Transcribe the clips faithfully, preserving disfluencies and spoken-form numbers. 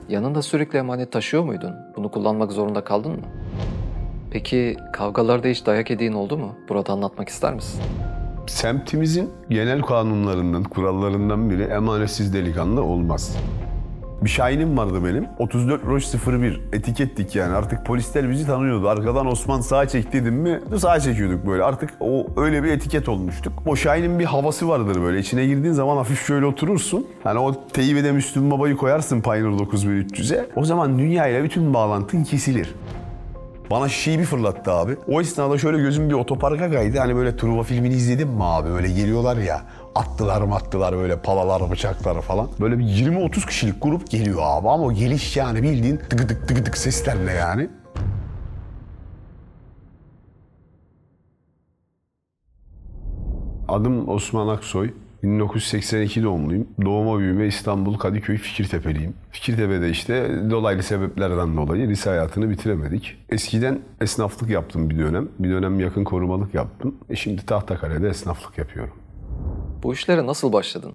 Yanında sürekli emanet taşıyor muydun? Bunu kullanmak zorunda kaldın mı? Peki kavgalarda hiç dayak yediğin oldu mu? Burada anlatmak ister misin? Semtimizin genel kanunlarından, kurallarından biri emanetsiz delikanlı olmaz. Bir Şahin'im vardı benim. otuz dört Roş sıfır bir etikettik yani. Artık polisler bizi tanıyordu. Arkadan Osman sağa çek dedim mi sağa çekiyorduk böyle. Artık o öyle bir etiket olmuştuk. O Şahin'in bir havası vardır böyle. İçine girdiğin zaman hafif şöyle oturursun. Hani o Teyyibe'de Müslüm Baba'yı koyarsın Pioneer dokuz bin üç yüze. O zaman dünyayla bütün bağlantın kesilir. Bana şişeyi bir fırlattı abi. O esnada şöyle gözüm bir otoparka kaydı. Hani böyle Truva filmini izledin mi abi? Böyle geliyorlar ya. Attılar mı attılar böyle palalar, bıçaklar falan. Böyle bir yirmi otuz kişilik grup geliyor abi. Ama o geliş yani bildiğin tık tık tık tık seslerle yani. Adım Osman Aksoy. bin dokuz yüz seksen iki doğumluyum. Doğuma büyüme İstanbul Kadıköy Fikirtepe'liyim. Fikirtepe'de işte dolaylı sebeplerden dolayı lise hayatını bitiremedik. Eskiden esnaflık yaptım bir dönem. Bir dönem yakın korumalık yaptım. E şimdi Tahtakale'de esnaflık yapıyorum. Bu işlere nasıl başladın?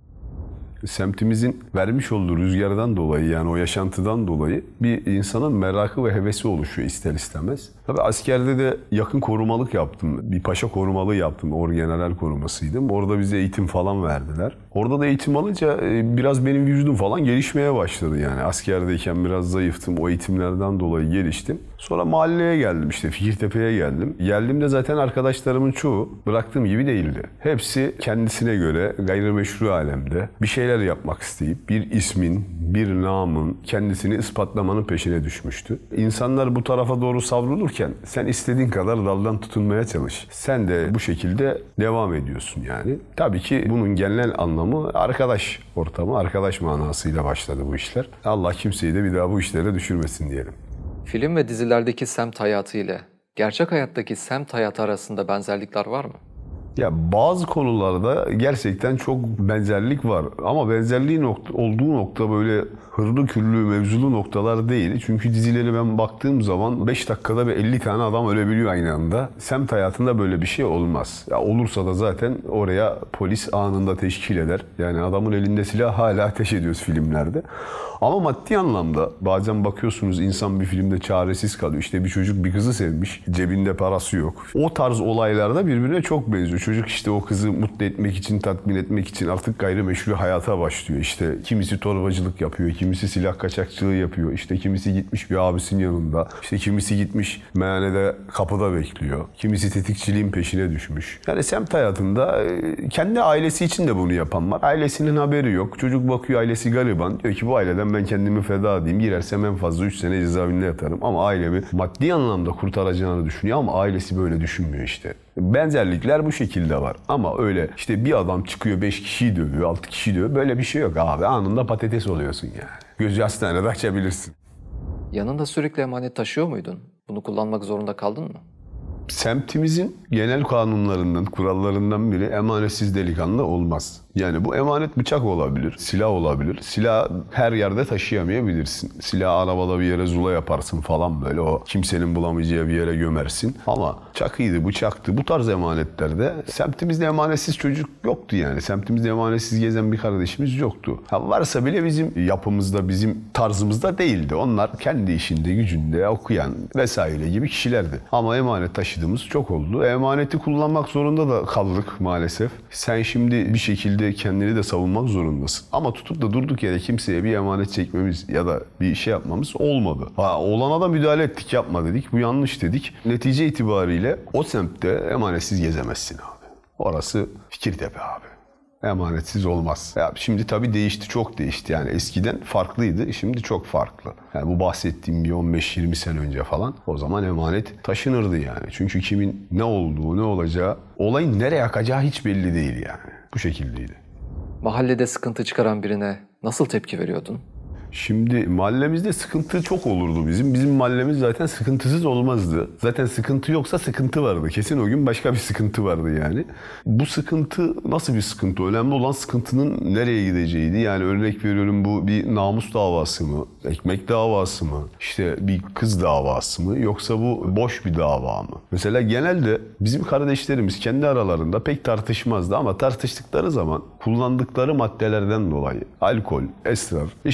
Semtimizin vermiş olduğu rüzgardan dolayı yani o yaşantıdan dolayı bir insanın merakı ve hevesi oluşuyor ister istemez. Tabii askerde de yakın korumalık yaptım. Bir paşa korumalığı yaptım. Orgeneral korumasıydım. Orada bize eğitim falan verdiler. Orada da eğitim alınca biraz benim vücudum falan gelişmeye başladı yani. Askerdeyken biraz zayıftım. O eğitimlerden dolayı geliştim. Sonra mahalleye geldim işte Fikirtepe'ye geldim. Geldiğimde zaten arkadaşlarımın çoğu bıraktığım gibi değildi. Hepsi kendisine göre gayrimeşru alemde bir şeyler yapmak isteyip bir ismin, bir namın kendisini ispatlamanın peşine düşmüştü. İnsanlar bu tarafa doğru savrulurken sen istediğin kadar daldan tutunmaya çalış. Sen de bu şekilde devam ediyorsun yani. Tabii ki bunun genel anlamı arkadaş ortamı, arkadaş manasıyla başladı bu işler. Allah kimseyi de bir daha bu işlere düşürmesin diyelim. Film ve dizilerdeki semt hayatı ile gerçek hayattaki semt hayatı arasında benzerlikler var mı? Ya bazı konularda gerçekten çok benzerlik var ama benzerliği nokta, olduğu nokta böyle hırlı küllü mevzulu noktalar değil. Çünkü dizileri ben baktığım zaman beş dakikada bir elli tane adam ölebiliyor aynı anda. Semt hayatında böyle bir şey olmaz. Ya olursa da zaten oraya polis anında teşkil eder. Yani adamın elinde silah hala ateş ediyoruz filmlerde. Ama maddi anlamda bazen bakıyorsunuz insan bir filmde çaresiz kalıyor. İşte bir çocuk bir kızı sevmiş, cebinde parası yok. O tarz olaylarda birbirine çok benziyor. Çocuk işte o kızı mutlu etmek için, tatmin etmek için artık gayrimeşru hayata başlıyor. İşte kimisi torbacılık yapıyor, kimisi silah kaçakçılığı yapıyor. İşte kimisi gitmiş bir abisinin yanında. İşte kimisi gitmiş meyhanede kapıda bekliyor. Kimisi tetikçiliğin peşine düşmüş. Yani semt hayatında kendi ailesi için de bunu yapan var. Ailesinin haberi yok. Çocuk bakıyor ailesi gariban. Diyor ki bu aileden ben kendimi feda edeyim. Girersem en fazla üç sene cezaevinde yatarım. Ama ailemi maddi anlamda kurtaracağını düşünüyor ama ailesi böyle düşünmüyor işte. Benzerlikler bu şekilde var. Ama öyle işte bir adam çıkıyor beş kişiyi dövüyor, altı kişiyi dövüyor. Böyle bir şey yok abi. Anında patates oluyorsun yani. Gözü hastanede açabilirsin. Yanında sürekli emanet taşıyor muydun? Bunu kullanmak zorunda kaldın mı? Semtimizin genel kanunlarından, kurallarından biri emanetsiz delikanlı olmaz. Yani bu emanet bıçak olabilir, silah olabilir. Silah her yerde taşıyamayabilirsin. Silah arabada bir yere zula yaparsın falan böyle o kimsenin bulamayacağı bir yere gömersin. Ama çakıydı, bıçaktı bu tarz emanetlerde semtimizde emanetsiz çocuk yoktu yani. Semtimizde emanetsiz gezen bir kardeşimiz yoktu. Ha, varsa bile bizim yapımızda, bizim tarzımızda değildi. Onlar kendi işinde, gücünde okuyan vesaire gibi kişilerdi. Ama emanet taşıdığımız çok oldu. Emaneti kullanmak zorunda da kaldık maalesef. Sen şimdi bir şekilde kendini de savunmak zorundasın. Ama tutup da durduk yere kimseye bir emanet çekmemiz ya da bir şey yapmamız olmadı. Ha, olana da müdahale ettik, yapma dedik. Bu yanlış dedik. Netice itibariyle o semtte emanetsiz gezemezsin abi. Orası Fikirtepe abi. Emanetsiz olmaz. Ya şimdi tabii değişti, çok değişti. Yani eskiden farklıydı, şimdi çok farklı. Yani bu bahsettiğim bir on beş yirmi sene önce falan o zaman emanet taşınırdı yani. Çünkü kimin ne olduğu, ne olacağı, olayın nereye akacağı hiç belli değil yani. Bu şekildeydi. Mahallede sıkıntı çıkaran birine nasıl tepki veriyordun? Şimdi mahallemizde sıkıntı çok olurdu bizim. Bizim mahallemiz zaten sıkıntısız olmazdı. Zaten sıkıntı yoksa sıkıntı vardı. Kesin o gün başka bir sıkıntı vardı yani. Bu sıkıntı nasıl bir sıkıntı? Önemli olan sıkıntının nereye gideceğiydi. Yani örnek veriyorum bu bir namus davası mı? Ekmek davası mı? İşte bir kız davası mı? Yoksa bu boş bir dava mı? Mesela genelde bizim kardeşlerimiz kendi aralarında pek tartışmazdı ama tartıştıkları zaman kullandıkları maddelerden dolayı alkol, esrar. E şimdi biz bu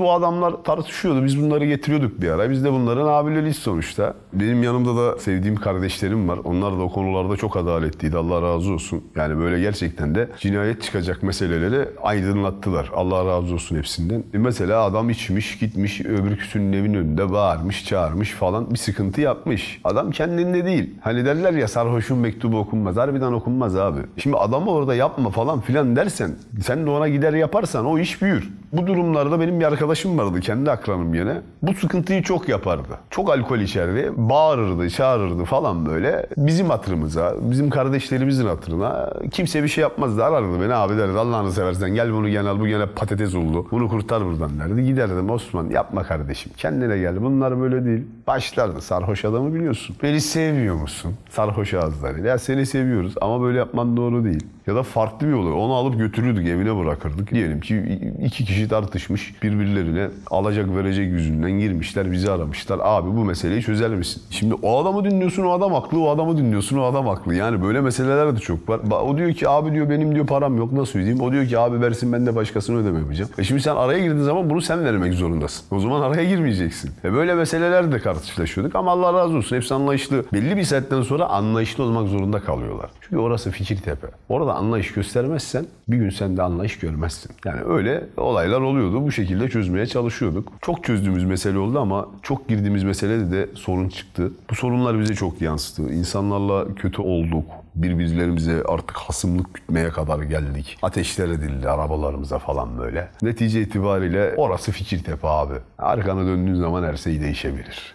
o adamlar tartışıyordu. Biz bunları getiriyorduk bir ara. Biz de bunların abileriyiz sonuçta. Benim yanımda da sevdiğim kardeşlerim var. Onlar da o konularda çok adaletliydi. Allah razı olsun. Yani böyle gerçekten de cinayet çıkacak meseleleri aydınlattılar. Allah razı olsun hepsinden. Mesela adam içmiş, gitmiş, öbürküsünün evinin önünde bağırmış, çağırmış falan, bir sıkıntı yapmış. Adam kendinde değil. Hani derler ya, sarhoşun mektubu okunmaz. Harbiden okunmaz abi. Şimdi adamı orada yapma falan filan dersen, sen de ona gider yaparsan o iş büyür. Bu durumlarda benim bir arkadaşım vardı, kendi akranım yine. Bu sıkıntıyı çok yapardı. Çok alkol içerdi. Bağırırdı, çağırırdı falan böyle. Bizim hatırımıza, bizim kardeşlerimizin hatırına kimse bir şey yapmazdı. Arardı beni, abi derdi, Allah'ını seversen gel bunu gel al, bu gene patates oldu. Bunu kurtar buradan derdi. Giderdim, Osman yapma kardeşim, kendine gel, bunlar böyle değil. Başlardı. Sarhoş adamı biliyorsun. Beni sevmiyor musun? Sarhoş ağızlarıyla. Ya seni seviyoruz ama böyle yapman doğru değil. Ya da farklı bir olay. Onu alıp götürürdük, evine bırakırdık. Diyelim ki iki kişi tartışmış, birbirlerine alacak verecek yüzünden girmişler, bizi aramışlar. Abi bu meseleyi çözer misin? Şimdi o adamı dinliyorsun, o adam haklı. O adamı dinliyorsun, o adam haklı. Yani böyle meseleler de çok var. O diyor ki abi diyor benim diyor param yok, nasıl ödeyeyim? O diyor ki abi versin, ben de başkasını ödeme yapacağım. E şimdi sen araya girdiğin zaman bunu sen vermek zorundasın. O zaman araya girmeyeceksin. E böyle meseleler de karşılaşıyorduk ama Allah razı olsun. Hepsi anlayışlı. Belli bir saatten sonra anlayışlı olmak zorunda kalıyorlar. Çünkü orası Fikirtepe. Orada anlayış göstermezsen bir gün sen de anlayış görmezsin. Yani öyle olaylar oluyordu. Bu şekilde çözmeye çalışıyorduk. Çok çözdüğümüz mesele oldu ama çok girdiğimiz meselede de sorun çıktı. Bu sorunlar bize çok yansıdı. İnsanlarla kötü olduk. Birbirlerimize artık hasımlık gütmeye kadar geldik. Ateşler edildi arabalarımıza falan böyle. Netice itibariyle orası Fikirtepe abi. Arkana döndüğün zaman her şey değişebilir.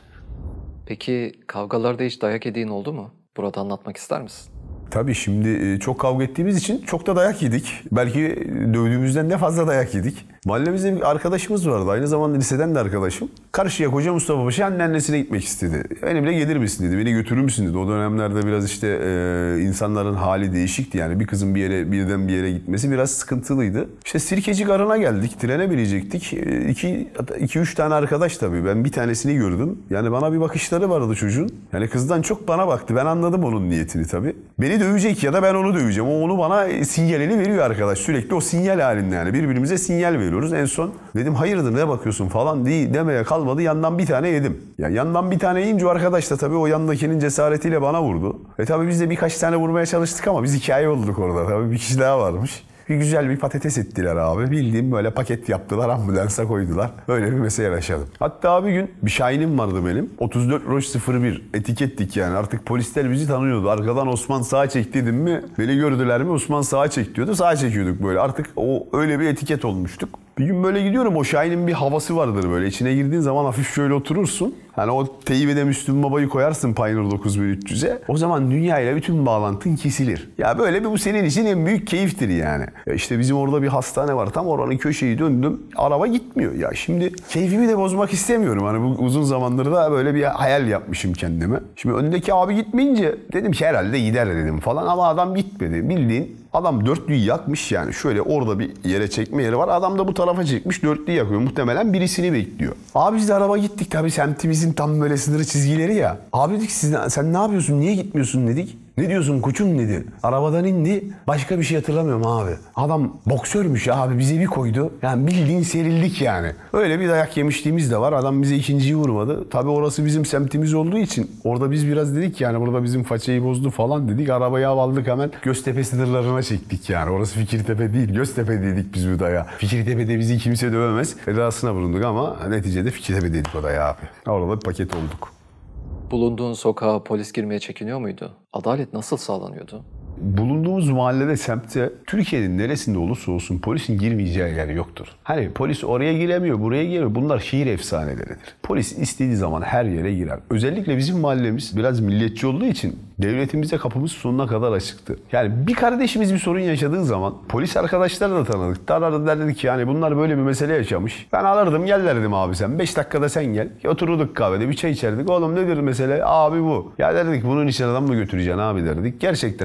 Peki kavgalarda hiç dayak yediğin oldu mu? Burada anlatmak ister misin? Tabii şimdi çok kavga ettiğimiz için çok da dayak yedik. Belki dövdüğümüzden de fazla dayak yedik. Mahallemizde bir arkadaşımız vardı. Aynı zamanda liseden de arkadaşım. Karşıya Koca Mustafa Paşa anneannesine gitmek istedi. Benimle gelir misin dedi. Beni götürür müsün dedi. O dönemlerde biraz işte e, insanların hali değişikti. Yani bir kızın bir yere birden bir yere gitmesi biraz sıkıntılıydı. İşte Sirkeci Garı'na geldik. Trene binecektik. İki, iki üç tane arkadaş tabii. Ben bir tanesini gördüm. Yani bana bir bakışları vardı çocuğun. Yani kızdan çok bana baktı. Ben anladım onun niyetini tabii. Beni dövecek ya da ben onu döveceğim. O onu bana sinyalini veriyor arkadaş. Sürekli o sinyal halinde yani. Birbirimize sinyal veriyoruz. En son dedim hayırdır ne bakıyorsun falan değil demeye kalmadı. Yandan bir tane yedim. Yani yandan bir tane yiyince o arkadaş da tabii o yandakinin cesaretiyle bana vurdu. Ve tabii biz de birkaç tane vurmaya çalıştık ama biz hikaye olduk orada. Tabii bir kişi daha varmış. Bir güzel bir patates ettiler abi. Bildiğim böyle paket yaptılar, ambulansa koydular. Öyle bir mesele yaşadım. Hatta bir gün bir Şahin'im vardı benim. otuz dört Roş sıfır bir etikettik yani. Artık polisler bizi tanıyordu. Arkadan Osman sağa çek dedim mi? Beni gördüler mi? Osman sağa çek diyordu. Sağa çekiyorduk böyle. Artık o öyle bir etiket olmuştuk. Bir gün böyle gidiyorum, o Şahin'in bir havası vardır böyle. İçine girdiğin zaman hafif şöyle oturursun. Hani o Teybe'de Müslüm Baba'yı koyarsın Pioneer dokuz bin üç yüze. O zaman dünyayla bütün bağlantın kesilir. Ya böyle bir bu senin için en büyük keyiftir yani. Ya işte bizim orada bir hastane var. Tam oranın köşeyi döndüm. Araba gitmiyor. Ya şimdi keyfimi de bozmak istemiyorum. Hani bu uzun zamandır da böyle bir hayal yapmışım kendime. Şimdi öndeki abi gitmeyince dedim ki herhalde gider dedim falan ama adam gitmedi. Bildiğin adam dörtlüyü yakmış yani. Şöyle orada bir yere çekme yeri var. Adam da bu tarafa çekmiş, dörtlüyü yakıyor. Muhtemelen birisini bekliyor. Abi biz de araba gittik tabii, semtimizin tam böyle sınırı çizgileri ya. Abi dedik siz, sen ne yapıyorsun, niye gitmiyorsun dedik. Ne diyorsun koçum dedi. Arabadan indi. Başka bir şey hatırlamıyorum abi. Adam boksörmüş abi, bize bir koydu. Yani bildiğin serildik yani. Öyle bir dayak yemişliğimiz de var. Adam bize ikinciyi vurmadı. Tabii orası bizim semtimiz olduğu için orada biz biraz dedik yani burada bizim façayı bozdu falan dedik. Arabayı aldık hemen Göztepe sınırlarına çektik yani. Orası Fikirtepe değil, Göztepe dedik biz bu dayağı. Fikirtepe'de bizi kimse dövemez. Vedasına bulunduk ama neticede Fikirtepe dedik o dayağı abi. Orada bir paket olduk. Bulunduğun sokağa polis girmeye çekiniyor muydu? Adalet nasıl sağlanıyordu? Bulunduğumuz mahallede, semtte Türkiye'nin neresinde olursa olsun polisin girmeyeceği yer yoktur. Hani polis oraya giremiyor, buraya giremiyor. Bunlar şehir efsaneleridir. Polis istediği zaman her yere girer. Özellikle bizim mahallemiz biraz milliyetçi olduğu için devletimize kapımız sonuna kadar açıktı. Yani bir kardeşimiz bir sorun yaşadığı zaman polis arkadaşları da tanıdık. Aradı derdik ki yani bunlar böyle bir mesele yaşamış. Ben alırdım gel derdim abi sen. Beş dakikada sen gel. Otururduk kahvede bir çay içerdik. Oğlum nedir mesele? Abi bu. Ya derdik bunun için adam mı götüreceksin abi derdik. Gerçekten de götürürdük.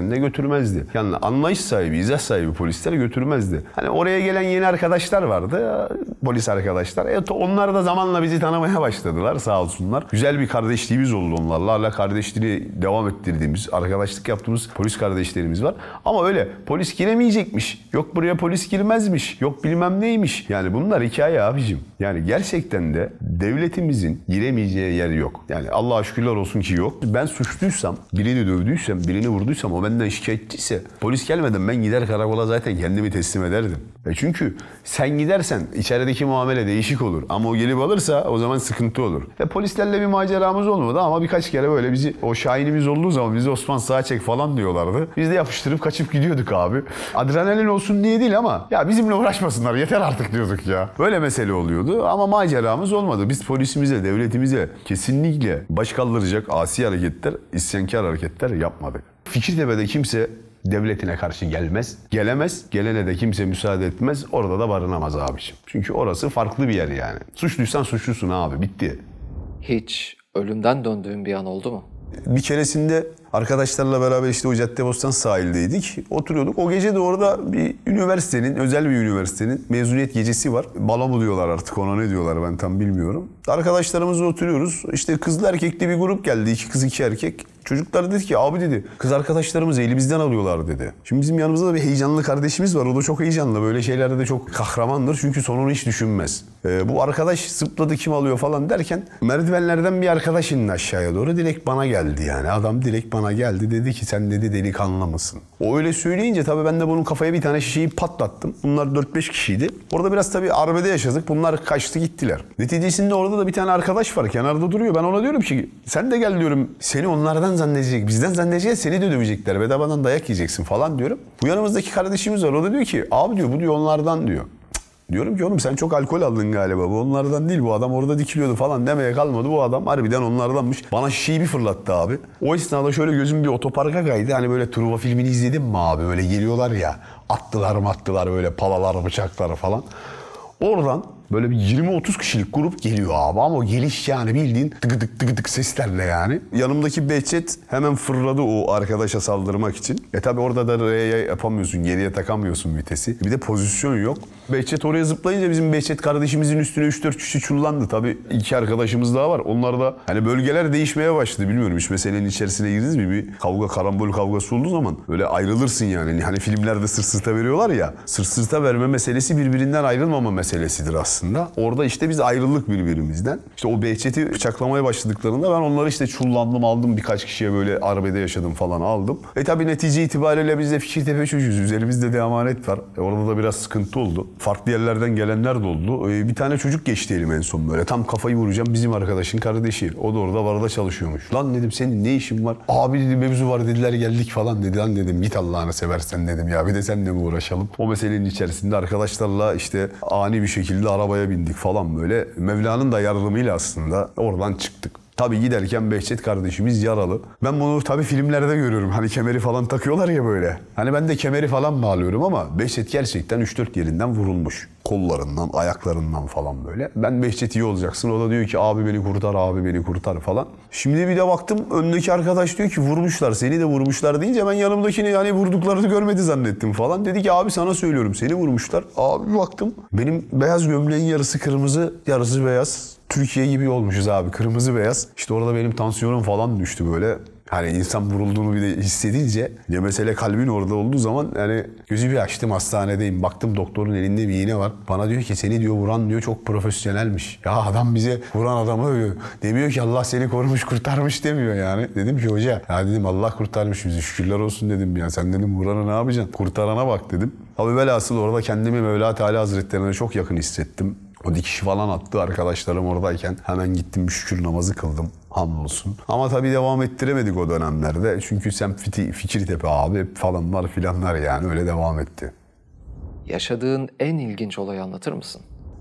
götürmezdi. Yani anlayış sahibi, izah sahibi polisler götürmezdi. Hani oraya gelen yeni arkadaşlar vardı, polis arkadaşlar. E, onlar da zamanla bizi tanımaya başladılar sağ olsunlar. Güzel bir kardeşliğimiz oldu onlarla. Hala kardeşliği devam ettirdiğimiz, arkadaşlık yaptığımız polis kardeşlerimiz var. Ama öyle polis giremeyecekmiş, yok buraya polis girmezmiş, yok bilmem neymiş. Yani bunlar hikaye abicim. Yani gerçekten de devletimizin giremeyeceği yer yok. Yani Allah'a şükürler olsun ki yok. Ben suçluysam, birini dövdüysem, birini vurduysam, o benden şikayetçiyse polis gelmeden ben gider karakola zaten kendimi teslim ederdim. E çünkü sen gidersen içerideki muamele değişik olur. Ama o gelip alırsa o zaman sıkıntı olur. Ve polislerle bir maceramız olmadı ama birkaç kere böyle bizi, o şahinimiz olduğu zaman bizi Osman sağa çek falan diyorlardı. Biz de yapıştırıp kaçıp gidiyorduk abi. Adrenalin olsun diye değil ama ya bizimle uğraşmasınlar yeter artık diyorduk ya. Böyle mesele oluyordu ama maceramız olmadı. Biz polisimize, devletimize kesinlikle baş kaldıracak asi hareketler, isyankar hareketler yapmadık. Fikirtepe'de kimse devletine karşı gelmez, gelemez, gelene de kimse müsaade etmez, orada da barınamaz abiciğim. Çünkü orası farklı bir yer yani. Suçluysan suçlusun abi, bitti. Hiç ölümden döndüğün bir an oldu mu? Bir keresinde arkadaşlarla beraber işte o Caddebostan sahildeydik. Oturuyorduk. O gece de orada bir üniversitenin, özel bir üniversitenin mezuniyet gecesi var. Balo mu diyorlar artık, ona ne diyorlar ben tam bilmiyorum. Arkadaşlarımızla oturuyoruz. İşte kızlı erkekli bir grup geldi. İki kız iki erkek. Çocuklar dedi ki abi dedi kız arkadaşlarımızı elimizden alıyorlar dedi. Şimdi bizim yanımızda da bir heyecanlı kardeşimiz var. O da çok heyecanlı. Böyle şeylerde de çok kahramandır. Çünkü sonunu hiç düşünmez. Ee, bu arkadaş zıpladı kim alıyor falan derken merdivenlerden bir arkadaş indi aşağıya doğru. Direkt bana geldi yani. Adam direkt bana geldi. Dedi ki sen dedi delikanlı mısın? O öyle söyleyince tabii ben de bunun kafaya bir tane şişeyi patlattım. Bunlar dört beş kişiydi. Orada biraz tabii arbede yaşadık. Bunlar kaçtı gittiler. Neticesinde orada da bir tane arkadaş var. Kenarda duruyor. Ben ona diyorum ki sen de gel diyorum. Seni onlardan zannedecek. Bizden zannedecek, seni de dövecekler. Bedavadan dayak yiyeceksin falan diyorum. Bu yanımızdaki kardeşimiz var. O da diyor ki abi diyor bu diyor onlardan diyor. Diyorum ki oğlum sen çok alkol aldın galiba. Bu onlardan değil. Bu adam orada dikiliyordu falan demeye kalmadı. Bu adam harbiden onlardanmış. Bana şişeyi bir fırlattı abi. O esnada şöyle gözüm bir otoparka kaydı. Hani böyle Truva filmini izledin mi abi? Böyle geliyorlar ya. Attılar mı attılar böyle palalar bıçaklar falan. Oradan böyle bir yirmi otuz kişilik grup geliyor abi ama o geliş yani bildiğin tık tık tık tık seslerle yani. Yanımdaki Behçet hemen fırladı o arkadaşa saldırmak için. E tabi orada da R'ye yapamıyorsun, geriye takamıyorsun vitesi. Bir de pozisyon yok. Behçet oraya zıplayınca bizim Behçet kardeşimizin üstüne üç dört kişi çullandı. Tabi iki arkadaşımız daha var. Onlar da hani bölgeler değişmeye başladı. Bilmiyorum hiç meselenin içerisine girdiniz mi? Bir kavga, karambol kavgası olduğu zaman böyle ayrılırsın yani. Hani filmlerde sırt sırta veriyorlar ya. Sırt sırta verme meselesi birbirinden ayrılmama meselesidir aslında. Orada işte biz ayrıldık birbirimizden. İşte o Behçet'i bıçaklamaya başladıklarında ben onları işte çullandım aldım birkaç kişiye böyle arbede yaşadım falan aldım. E tabi netice itibariyle biz de Fikirtepe çocuğuyuz. Üzerimizde de emanet var. E orada da biraz sıkıntı oldu. Farklı yerlerden gelenler de oldu. E bir tane çocuk geçti elim en son böyle. Tam kafayı vuracağım bizim arkadaşın kardeşi. O da orada barda çalışıyormuş. Lan dedim senin ne işin var? Abi dedi mevzu var dediler geldik falan dedi. Lan dedim git Allah'ını seversen dedim ya bir de seninle mi uğraşalım? O meselenin içerisinde arkadaşlarla işte ani bir şekilde arabaya bindik falan böyle. Mevla'nın da yardımıyla aslında oradan çıktık. Tabii giderken Behçet kardeşimiz yaralı. Ben bunu tabii filmlerde görüyorum. Hani kemeri falan takıyorlar ya böyle. Hani ben de kemeri falan bağlıyorum ama Behçet gerçekten üç dört yerinden vurulmuş. Kollarından, ayaklarından falan böyle. Ben Behçet iyi olacaksın. O da diyor ki abi beni kurtar, abi beni kurtar falan. Şimdi bir de baktım öndeki arkadaş diyor ki vurmuşlar, seni de vurmuşlar deyince ben yanımdakini yani vurduklarını görmedi zannettim falan. Dedi ki abi sana söylüyorum seni vurmuşlar. Abi baktım benim beyaz gömleğin yarısı kırmızı, yarısı beyaz. Türkiye gibi olmuşuz abi kırmızı beyaz. İşte orada benim tansiyonum falan düştü böyle. Hani insan vurulduğunu bir de hissedince ya mesele kalbin orada olduğu zaman yani gözü bir açtım hastanedeyim. Baktım doktorun elinde bir iğne var. Bana diyor ki seni diyor vuran diyor çok profesyonelmiş. Ya adam bize vuran adamı övüyor. Demiyor ki Allah seni korumuş kurtarmış demiyor yani. Dedim ki hoca ya dedim Allah kurtarmış bizi şükürler olsun dedim ya. Sen dedim vuranı ne yapacaksın? Kurtarana bak dedim. Abi velhasıl orada kendimi Mevla Teala Hazretlerine çok yakın hissettim. O dikiş falan attı arkadaşlarım oradayken. Hemen gittim bir şükür namazı kıldım. Hamdolsun. Ama tabii devam ettiremedik o dönemlerde. Çünkü sen Fikirtepe abi falanlar filanlar yani öyle devam etti. Yaşadığın en ilginç olayı anlatır mısın?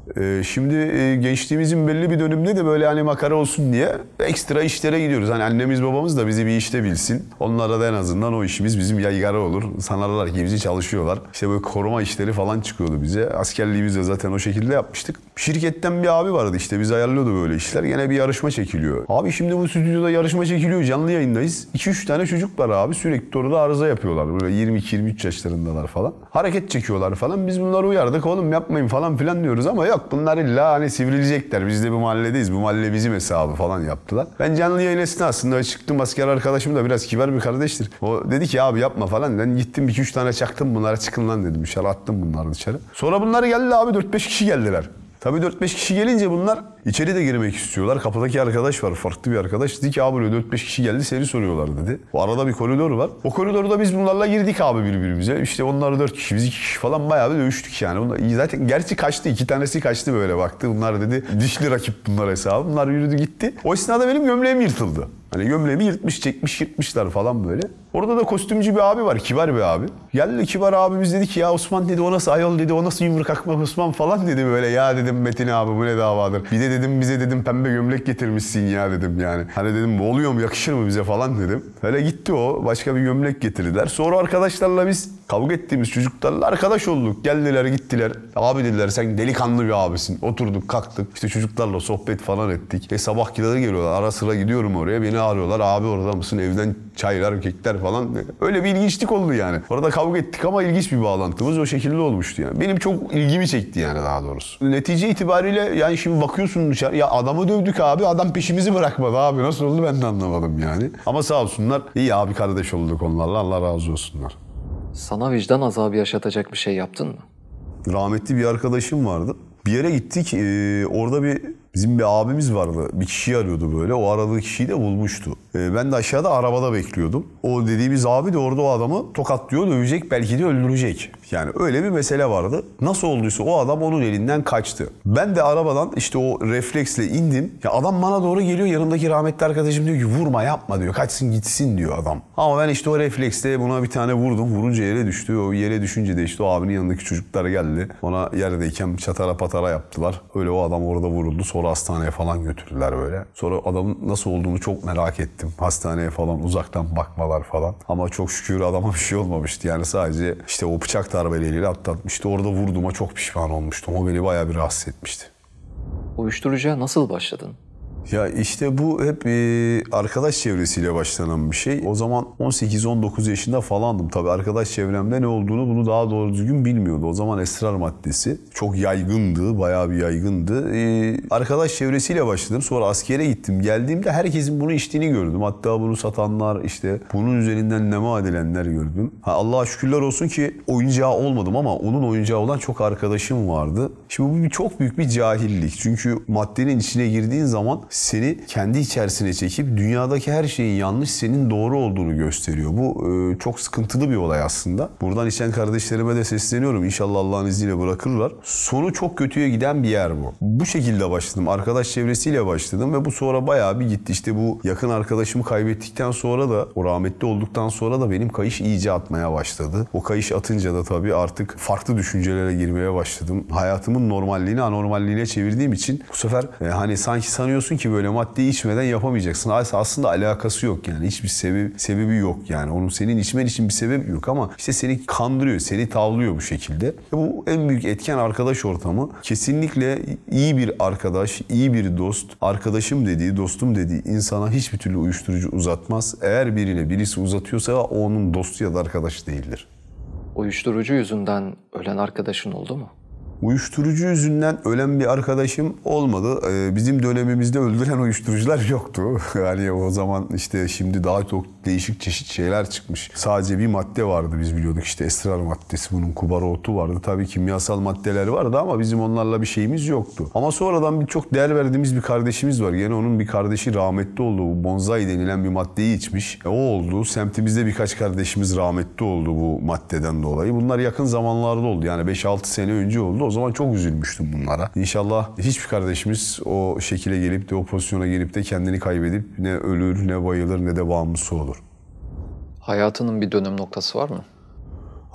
Ee, şimdi e, gençliğimizin belli bir döneminde de böyle hani makara olsun diye ekstra işlere gidiyoruz. Hani annemiz babamız da bizi bir işte bilsin. Onlara da en azından o işimiz bizim yaygara olur. Sanarlar ki bizi çalışıyorlar. İşte böyle koruma işleri falan çıkıyordu bize. Askerliğimizi de zaten o şekilde yapmıştık. Şirketten bir abi vardı işte biz ayarlıyordu böyle işler. Gene bir yarışma çekiliyor. Abi şimdi bu stüdyoda yarışma çekiliyor. Canlı yayındayız. iki üç tane çocuk var abi. Sürekli orada arıza yapıyorlar. Böyle yirmi iki yirmi üç yaşlarındalar falan. Hareket çekiyorlar falan. Biz bunları uyardık. Oğlum yapmayın falan filan diyoruz ama yok bunlar illa hani sivrilecekler. Biz de bu mahalledeyiz. Bu mahalle bizim hesabı falan yaptılar. Ben canlı yayın esnasında çıktım. Asker arkadaşım da biraz kibar bir kardeştir. O dedi ki abi yapma falan. Ben gittim iki üç tane çaktım bunlara çıkın lan dedim. Dışarı attım bunları dışarı. Sonra bunlar geldi abi dört beş kişi geldiler. Tabii dört beş kişi gelince bunlar içeri de girmek istiyorlar. Kapıdaki arkadaş var, farklı bir arkadaş. Dedi ki abi böyle dört beş kişi geldi seni soruyorlar dedi. O arada bir koridor var. O koridorda biz bunlarla girdik abi birbirimize. İşte onlar dört kişi, biz iki kişi falan bayağı bir dövüştük yani. Bunlar, zaten gerçi kaçtı, iki tanesi kaçtı böyle baktı. Bunlar dedi dişli rakip bunlar hesabı. Bunlar yürüdü gitti. O esnada benim gömleğim yırtıldı. Hani gömleğimi yırtmış, çekmiş, yırtmışlar falan böyle. Orada da kostümcü bir abi var, kibar bir abi. Geldi kibar abimiz dedi ki ya Osman dedi o nasıl ayol dedi, o nasıl yumruk akmak Osman falan dedi böyle. Ya dedim Metin abi bu ne davadır. Bir de dedim bize dedim pembe gömlek getirmişsin ya dedim yani. Hani dedim oluyor mu yakışır mı bize falan dedim. Öyle gitti o, başka bir gömlek getirdiler. Sonra arkadaşlarla biz kavga ettiğimiz çocuklarla arkadaş olduk. Geldiler gittiler. Abi dediler sen delikanlı bir abisin. Oturduk kalktık. İşte çocuklarla sohbet falan ettik. E sabahkileri geliyorlar. Ara sıra gidiyorum oraya. Beni arıyorlar. Abi orada mısın? Evden çaylar, kekler falan. Öyle bir ilginçlik oldu yani. Orada kavga ettik ama ilginç bir bağlantımız o şekilde olmuştu yani. Benim çok ilgimi çekti yani daha doğrusu. Netice itibariyle yani şimdi bakıyorsun dışarı. Ya adamı dövdük abi. Adam peşimizi bırakmadı abi. Nasıl oldu ben de anlamadım yani. Ama sağ olsunlar. İyi abi kardeş olduk onlarla. Allah razı olsunlar. Sana vicdan azabı yaşatacak bir şey yaptın mı? Rahmetli bir arkadaşım vardı. Bir yere gittik. Ee, orada bir bizim bir abimiz vardı. Bir kişiyi arıyordu böyle. O aradığı kişiyi de bulmuştu. Ee, ben de aşağıda arabada bekliyordum. O dediğimiz abi de orada o adamı tokatlıyor, dövecek, belki de öldürecek. Yani öyle bir mesele vardı. Nasıl olduysa o adam onun elinden kaçtı. Ben de arabadan işte o refleksle indim. Ya adam bana doğru geliyor. Yanımdaki rahmetli arkadaşım diyor ki vurma yapma diyor. Kaçsın gitsin diyor adam. Ama ben işte o refleksle buna bir tane vurdum. Vurunca yere düştü. O yere düşünce de işte o abinin yanındaki çocuklar geldi. Ona yerdeyken çatara patara yaptılar. Öyle o adam orada vuruldu. Sonra hastaneye falan götürdüler böyle. Sonra adamın nasıl olduğunu çok merak ettim. Hastaneye falan uzaktan bakmalar falan. Ama çok şükür adama bir şey olmamıştı. Yani sadece işte o bıçak darbeleriyle atlatmıştı. Orada vurduğuma çok pişman olmuştum. O beni bayağı bir rahatsız etmişti. Uyuşturucuya nasıl başladın? Ya işte bu hep e, arkadaş çevresiyle başlanan bir şey. O zaman on sekiz on dokuz yaşında falandım. Tabii arkadaş çevremde ne olduğunu bunu daha doğru düzgün bilmiyordu. O zaman esrar maddesi çok yaygındı, bayağı bir yaygındı. E, arkadaş çevresiyle başladım. Sonra askere gittim. Geldiğimde herkesin bunu içtiğini gördüm. Hatta bunu satanlar işte bunun üzerinden nema edilenler gördüm. Ha, Allah'a şükürler olsun ki oyuncağı olmadım ama onun oyuncağı olan çok arkadaşım vardı. Şimdi bu bir, çok büyük bir cahillik. Çünkü maddenin içine girdiğin zaman seni kendi içerisine çekip dünyadaki her şeyin yanlış senin doğru olduğunu gösteriyor. Bu e, çok sıkıntılı bir olay aslında. Buradan içen kardeşlerime de sesleniyorum. İnşallah Allah'ın izniyle bırakırlar. Sonu çok kötüye giden bir yer bu. Bu şekilde başladım. Arkadaş çevresiyle başladım ve bu sonra bayağı bir gitti. İşte bu yakın arkadaşımı kaybettikten sonra da o rahmetli olduktan sonra da benim kayış iyice atmaya başladı. O kayış atınca da tabii artık farklı düşüncelere girmeye başladım. Hayatımın normalliğini anormalliğine çevirdiğim için bu sefer e, hani sanki sanıyorsun ki böyle maddeyi içmeden yapamayacaksın. Aslında alakası yok yani. Hiçbir sebebi, sebebi yok yani. Onun senin içmen için bir sebep yok ama işte seni kandırıyor, seni tavlıyor bu şekilde. Bu en büyük etken arkadaş ortamı. Kesinlikle iyi bir arkadaş, iyi bir dost, arkadaşım dediği, dostum dediği insana hiçbir türlü uyuşturucu uzatmaz. Eğer birine birisi uzatıyorsa o onun dostu ya da arkadaşı değildir. Uyuşturucu yüzünden ölen arkadaşın oldu mu? Uyuşturucu yüzünden ölen bir arkadaşım olmadı. Ee, bizim dönemimizde öldüren uyuşturucular yoktu. Yani o zaman işte şimdi daha çok değişik çeşit şeyler çıkmış. Sadece bir madde vardı biz biliyorduk işte esrar maddesi, bunun kubarotu vardı. Tabii kimyasal maddeler vardı ama bizim onlarla bir şeyimiz yoktu. Ama sonradan bir çok değer verdiğimiz bir kardeşimiz var. Gene onun bir kardeşi rahmetli oldu. Bu bonzai denilen bir maddeyi içmiş. E, o oldu. Semtimizde birkaç kardeşimiz rahmetli oldu bu maddeden dolayı. Bunlar yakın zamanlarda oldu. Yani beş altı sene önce oldu. O zaman çok üzülmüştüm bunlara. İnşallah hiçbir kardeşimiz o şekile gelip de o pozisyona gelip de kendini kaybedip ne ölür, ne bayılır, ne de bağımlısı olur. Hayatının bir dönüm noktası var mı?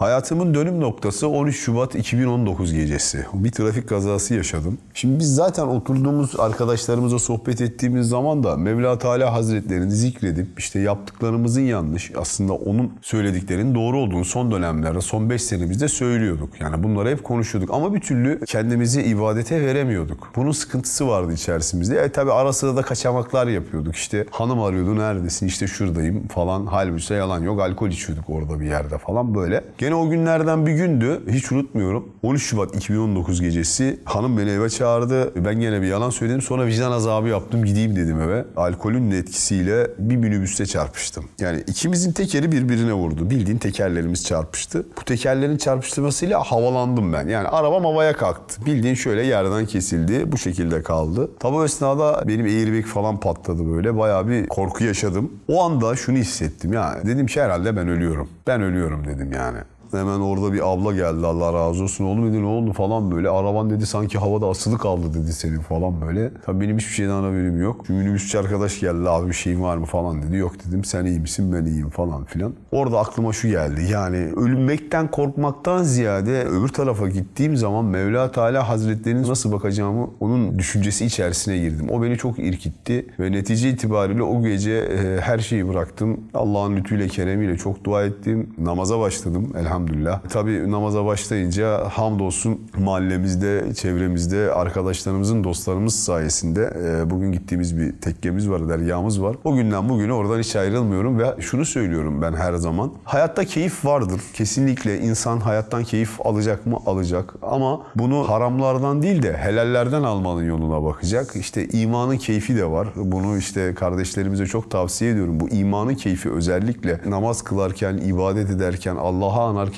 Hayatımın dönüm noktası on üç Şubat iki bin on dokuz gecesi. Bir trafik kazası yaşadım. Şimdi biz zaten oturduğumuz arkadaşlarımızla sohbet ettiğimiz zaman da Mevla Teala Hazretlerini zikredip işte yaptıklarımızın yanlış, aslında onun söylediklerinin doğru olduğunu son dönemlerde, son beş senemizde söylüyorduk. Yani bunları hep konuşuyorduk ama bir türlü kendimizi ibadete veremiyorduk. Bunun sıkıntısı vardı içerisimizde. E tabi ara sıra da kaçamaklar yapıyorduk. İşte hanım arıyordu, neredesin, işte şuradayım falan. Halbuki yalan yok, alkol içiyorduk orada bir yerde falan böyle. Gene o günlerden bir gündü, hiç unutmuyorum. on üç Şubat iki bin on dokuz gecesi hanım beni eve çağırdı. Ben gene bir yalan söyledim. Sonra vicdan azabı yaptım, gideyim dedim eve. Alkolün etkisiyle bir minibüste çarpıştım. Yani ikimizin tekeri birbirine vurdu. Bildiğin tekerlerimiz çarpıştı. Bu tekerlerin çarpıştırmasıyla havalandım ben. Yani arabam havaya kalktı. Bildiğin şöyle yerden kesildi. Bu şekilde kaldı. Tabi o esnada benim airbag falan patladı böyle. Bayağı bir korku yaşadım. O anda şunu hissettim. Yani dedim ki herhalde ben ölüyorum. Ben ölüyorum dedim yani. Hemen orada bir abla geldi, Allah razı olsun. Oğlum dedi, ne oldu falan böyle. Araban dedi sanki havada asılı kaldı dedi senin falan böyle. Tabii benim hiçbir şeyden haberim yok. Çünkü minibüsçü arkadaş geldi, abi bir şeyin var mı falan dedi. Yok dedim, sen iyi misin, ben iyiyim falan filan. Orada aklıma şu geldi, yani ölmekten korkmaktan ziyade öbür tarafa gittiğim zaman Mevla Teala Hazretleri'nin nasıl bakacağımı, onun düşüncesi içerisine girdim. O beni çok irkitti ve netice itibariyle o gece e, her şeyi bıraktım. Allah'ın lütfuyla, keremiyle çok dua ettim. Namaza başladım elhamdülillah. Elhamdülillah. Tabii namaza başlayınca hamdolsun mahallemizde, çevremizde, arkadaşlarımızın, dostlarımız sayesinde e, bugün gittiğimiz bir tekkemiz var, deryamız var. O günden bugüne oradan hiç ayrılmıyorum ve şunu söylüyorum ben her zaman. Hayatta keyif vardır. Kesinlikle insan hayattan keyif alacak mı? Alacak. Ama bunu haramlardan değil de helallerden almanın yoluna bakacak. İşte imanın keyfi de var. Bunu işte kardeşlerimize çok tavsiye ediyorum. Bu imanın keyfi özellikle namaz kılarken, ibadet ederken, Allah'a anar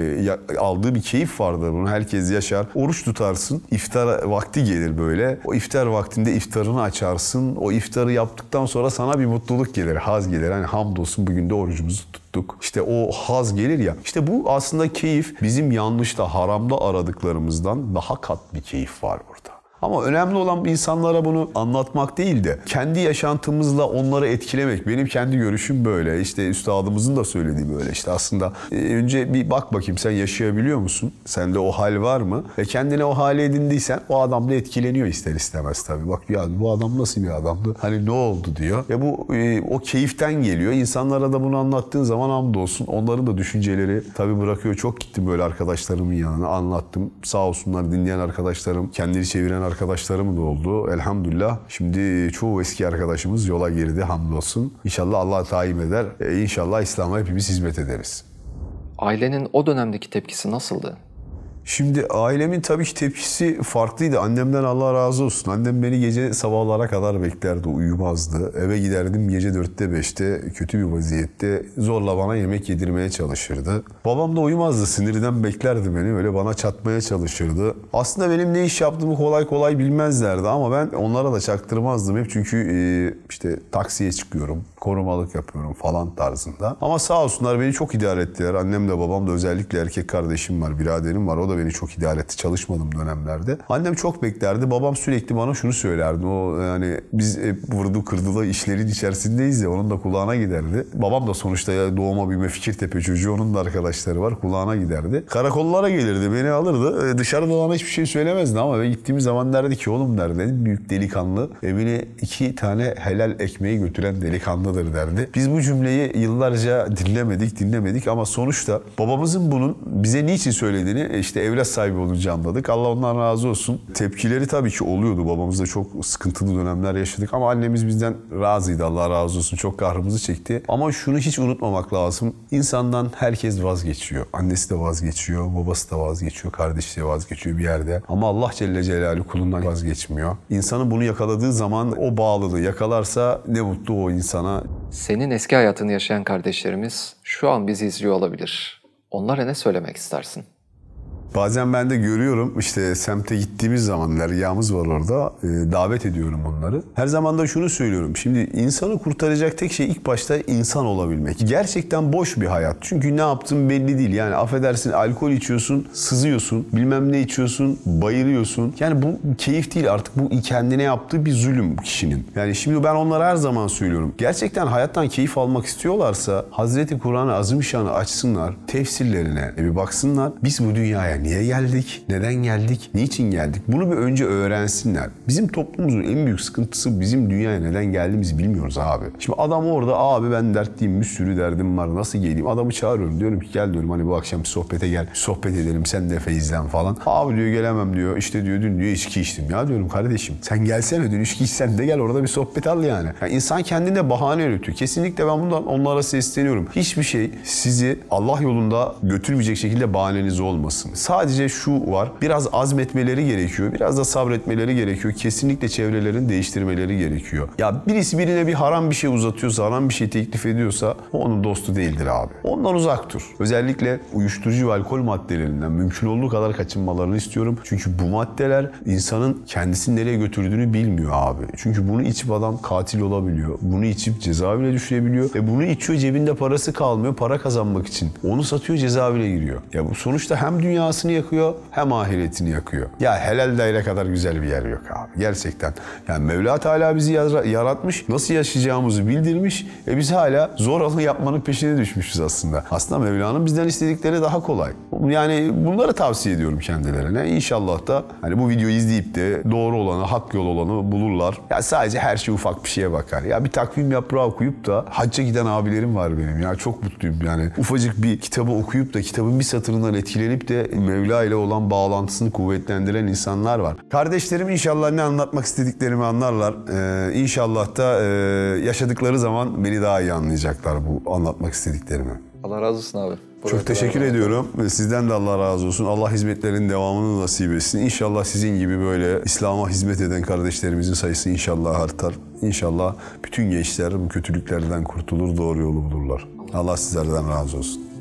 E, aldığı bir keyif vardır. Bunu herkes yaşar. Oruç tutarsın. İftar vakti gelir böyle. O iftar vaktinde iftarını açarsın. O iftarı yaptıktan sonra sana bir mutluluk gelir. Haz gelir. Hani hamdolsun bugün de orucumuzu tuttuk. İşte o haz gelir ya. İşte bu aslında keyif bizim yanlışta, haramda aradıklarımızdan daha kat bir keyif var burada. Ama önemli olan insanlara bunu anlatmak değil de kendi yaşantımızla onları etkilemek. Benim kendi görüşüm böyle. İşte üstadımızın da söylediği böyle. İşte aslında önce bir bak bakayım, sen yaşayabiliyor musun? Sende o hal var mı? Ve kendine o hale edindiysen o adam da etkileniyor ister istemez tabii. Bak ya bu adam nasıl bir adamdı? Hani ne oldu diyor. Ya bu o keyiften geliyor. İnsanlara da bunu anlattığın zaman hamdolsun. Onların da düşünceleri tabii bırakıyor. Çok gittim böyle arkadaşlarımın yanına, anlattım. Sağ olsunlar dinleyen arkadaşlarım, kendini çeviren arkadaşlarım da oldu. Elhamdülillah. Şimdi çoğu eski arkadaşımız yola girdi hamdolsun. İnşallah Allah daim eder. E, İnşallah İslam'a hepimiz hizmet ederiz. Ailenin o dönemdeki tepkisi nasıldı? Şimdi ailemin tabii ki tepkisi farklıydı. Annemden Allah razı olsun. Annem beni gece sabahlara kadar beklerdi, uyumazdı. Eve giderdim gece dörtte beşte kötü bir vaziyette zorla bana yemek yedirmeye çalışırdı. Babam da uyumazdı, sinirden beklerdi beni. Öyle bana çatmaya çalışırdı. Aslında benim ne iş yaptığımı kolay kolay bilmezlerdi ama ben onlara da çaktırmazdım hep. Çünkü işte taksiye çıkıyorum, korumalık yapıyorum falan tarzında. Ama sağ olsunlar beni çok idare ettiler. Annem de babam da, özellikle erkek kardeşim var, biraderim var. O da beni çok idare etti çalışmadığım dönemlerde. Annem çok beklerdi. Babam sürekli bana şunu söylerdi. O yani biz hep vurdu kırdılı işlerin içerisindeyiz ya, onun da kulağına giderdi. Babam da sonuçta ya doğma büyüme Fikirtepe çocuğu, onun da arkadaşları var, kulağına giderdi. Karakollara gelirdi, beni alırdı. Dışarıda bana hiçbir şey söylemezdi ama ben gittiğimiz zaman derdi ki oğlum derdi, en büyük delikanlı evine iki tane helal ekmeği götüren delikanlıdır derdi. Biz bu cümleyi yıllarca dinlemedik dinlemedik ama sonuçta babamızın bunun bize niçin söylediğini işte evlat sahibi olunca anladık. Allah ondan razı olsun. Tepkileri tabii ki oluyordu. Babamızla çok sıkıntılı dönemler yaşadık ama annemiz bizden razıydı. Allah razı olsun. Çok kahrımızı çekti. Ama şunu hiç unutmamak lazım. İnsandan herkes vazgeçiyor. Annesi de vazgeçiyor. Babası da vazgeçiyor. Kardeşi de vazgeçiyor bir yerde. Ama Allah Celle Celaluhu kulundan vazgeçmiyor. İnsanın bunu yakaladığı zaman o bağlılığı yakalarsa ne mutlu o insana. Senin eski hayatını yaşayan kardeşlerimiz şu an bizi izliyor olabilir. Onlara ne söylemek istersin? Bazen ben de görüyorum işte semte gittiğimiz zaman dergahımız var orada e, davet ediyorum onları. Her zaman da şunu söylüyorum. Şimdi insanı kurtaracak tek şey ilk başta insan olabilmek. Gerçekten boş bir hayat. Çünkü ne yaptığın belli değil. Yani affedersin alkol içiyorsun, sızıyorsun, bilmem ne içiyorsun, bayılıyorsun. Yani bu keyif değil artık bu kendine yaptığı bir zulüm kişinin. Yani şimdi ben onlara her zaman söylüyorum. Gerçekten hayattan keyif almak istiyorlarsa Hazreti Kur'an-ı Azimüşşan'ı açsınlar, tefsirlerine bir baksınlar. Biz bu dünyaya niye geldik? Neden geldik? Niçin geldik? Bunu bir önce öğrensinler. Bizim toplumumuzun en büyük sıkıntısı bizim dünyaya neden geldiğimizi bilmiyoruz abi. Şimdi adam orada abi ben dertliyim, bir sürü derdim var. Nasıl geleyim? Adamı çağırıyorum. Diyorum ki gel diyorum hani bu akşam bir sohbete gel. Sohbet edelim sen de feyizlen falan. Abi diyor gelemem diyor. İşte diyor dün diyor içki içtim. Ya diyorum kardeşim sen gelsene dün içki içsen de gel orada bir sohbet al yani. Yani insan kendine bahane üretiyor. Kesinlikle ben bundan onlara sesleniyorum. Hiçbir şey sizi Allah yolunda götürmeyecek şekilde bahaneniz olmasın. Sadece şu var, biraz azmetmeleri gerekiyor, biraz da sabretmeleri gerekiyor. Kesinlikle çevrelerini değiştirmeleri gerekiyor. Ya birisi birine bir haram bir şey uzatıyorsa, haram bir şey teklif ediyorsa o onun dostu değildir abi. Ondan uzak dur. Özellikle uyuşturucu ve alkol maddelerinden mümkün olduğu kadar kaçınmalarını istiyorum. Çünkü bu maddeler insanın kendisini nereye götürdüğünü bilmiyor abi. Çünkü bunu içip adam katil olabiliyor. Bunu içip cezaevine düşebiliyor ve bunu içiyor cebinde parası kalmıyor para kazanmak için. Onu satıyor cezaevine giriyor. Ya bu sonuçta hem dünyasını yakıyor hem ahiretini yakıyor. Ya helal daire kadar güzel bir yer yok abi. Gerçekten. Yani Mevla Teala bizi yaratmış. Nasıl yaşayacağımızı bildirmiş. E biz hala zor olanı yapmanın peşine düşmüşüz aslında. Aslında Mevla'nın bizden istedikleri daha kolay. Yani bunları tavsiye ediyorum kendilerine. İnşallah da hani bu videoyu izleyip de doğru olanı, hak yol olanı bulurlar. Ya sadece her şey ufak bir şeye bakar. Ya bir takvim yaprağı okuyup da hacca giden abilerim var benim. Ya çok mutluyum yani. Ufacık bir kitabı okuyup da kitabın bir satırından etkilenip de Mevla ile olan bağlantısını kuvvetlendiren insanlar var. Kardeşlerim inşallah ne anlatmak istediklerimi anlarlar. Ee, inşallah da e, yaşadıkları zaman beni daha iyi anlayacaklar bu anlatmak istediklerimi. Allah razı olsun abi. Buraya Çok teşekkür kadar ediyorum. Sizden de Allah razı olsun. Allah hizmetlerin devamını nasip etsin. İnşallah sizin gibi böyle İslam'a hizmet eden kardeşlerimizin sayısı inşallah artar. İnşallah bütün gençler bu kötülüklerden kurtulur, doğru yolu bulurlar. Allah sizlerden razı olsun.